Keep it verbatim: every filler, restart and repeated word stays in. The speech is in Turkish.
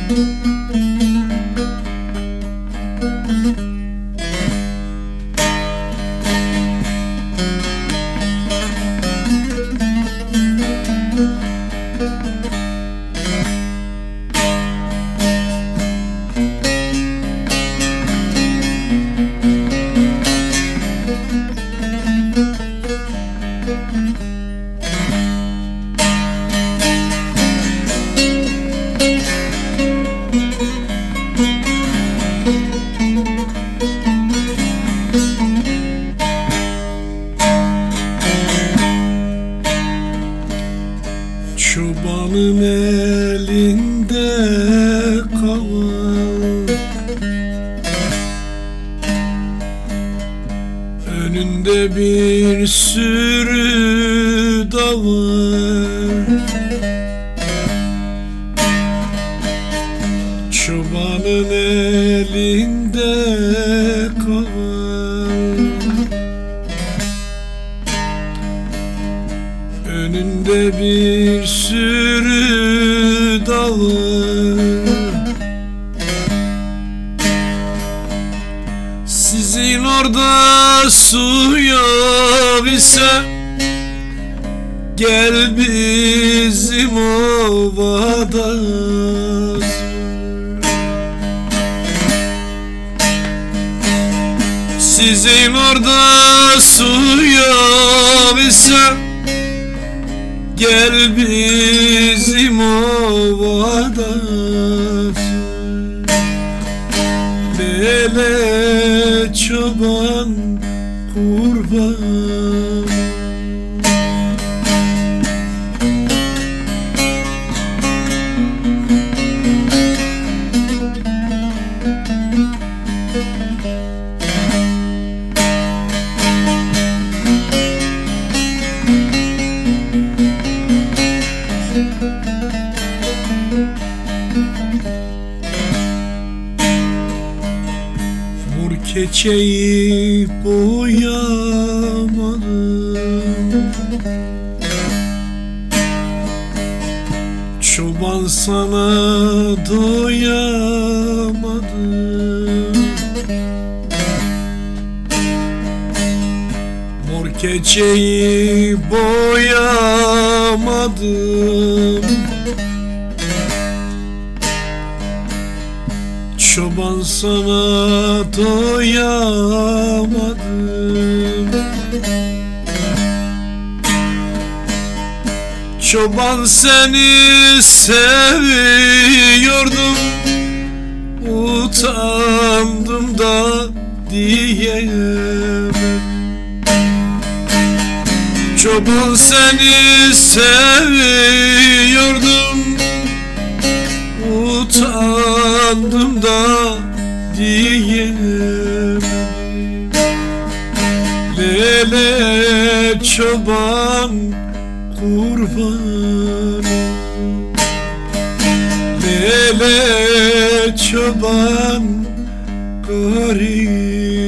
Çobanın elinde kaval, önünde bir sürü davar. Çobanın elinde kaval, önünde bir sürü davar. Sizin orada su yok ise gel bizim ovada. Sizin orada su yok ise gel bizim ovada. Lele çoban kurban. Mor keçeyi boyamadım, çoban sana doyamadım. Mor keçeyi boyamadım, çoban sana doyamadım. Çoban seni seviyordum, utandım da diyemem. Çoban seni seviyordum, utandım da diyemem. Lele çoban kurban, lele çoban garip.